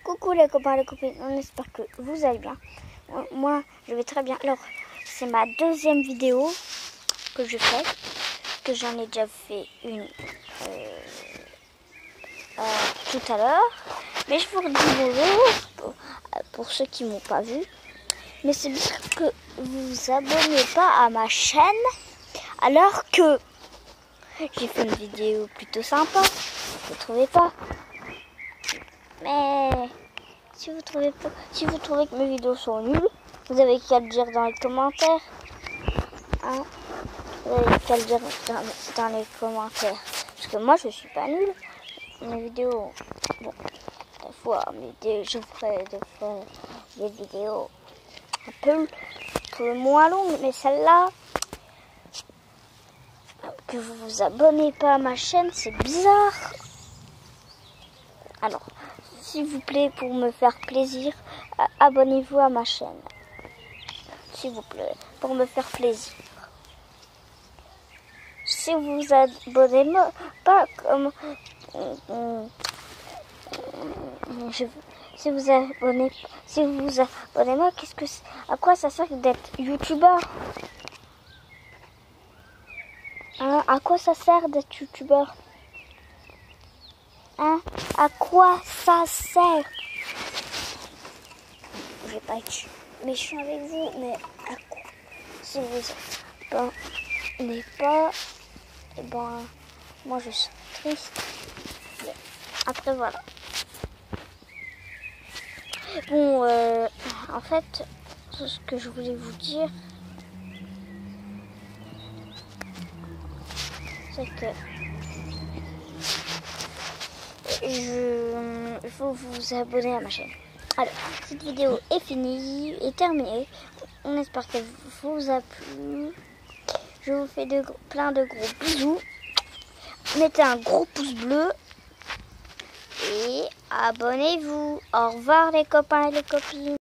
Coucou les copains et les copines, on espère que vous allez bien. Moi, je vais très bien. Alors, c'est ma deuxième vidéo que je fais, que j'en ai déjà fait une tout à l'heure. Mais je vous redis bonjour pour ceux qui m'ont pas vu. Mais c'est bizarre que vous vous abonnez pas à ma chaîne alors que j'ai fait une vidéo plutôt sympa. Vous trouvez pas? Mais si vous trouvez que mes vidéos sont nulles, vous avez qu'à le dire dans les commentaires. Hein, vous avez qu'à le dire dans les commentaires. Parce que moi, je suis pas nulle. Mes vidéos, bon, des fois, je ferai des fois des vidéos un peu moins longues, mais celle-là, que vous vous abonnez pas à ma chaîne, c'est bizarre. Alors, s'il vous plaît, pour me faire plaisir, abonnez-vous à ma chaîne. S'il vous plaît, pour me faire plaisir. Si vous vous abonnez pas comme... Si vous vous abonnez pas, à quoi ça sert d'être youtubeur? Hein, à quoi ça sert d'être youtubeur? Hein? À quoi ça sert? Je vais pas être méchant avec vous, mais à quoi? Si vous abonnez pas, et ben, moi je suis triste. Bon, après voilà. Bon, en fait, ce que je voulais vous dire, c'est que il faut vous abonner à ma chaîne. Alors, cette vidéo est finie, est terminée. On espère qu'elle vous a plu. Je vous fais plein de gros bisous. Mettez un gros pouce bleu et abonnez-vous. Au revoir les copains et les copines.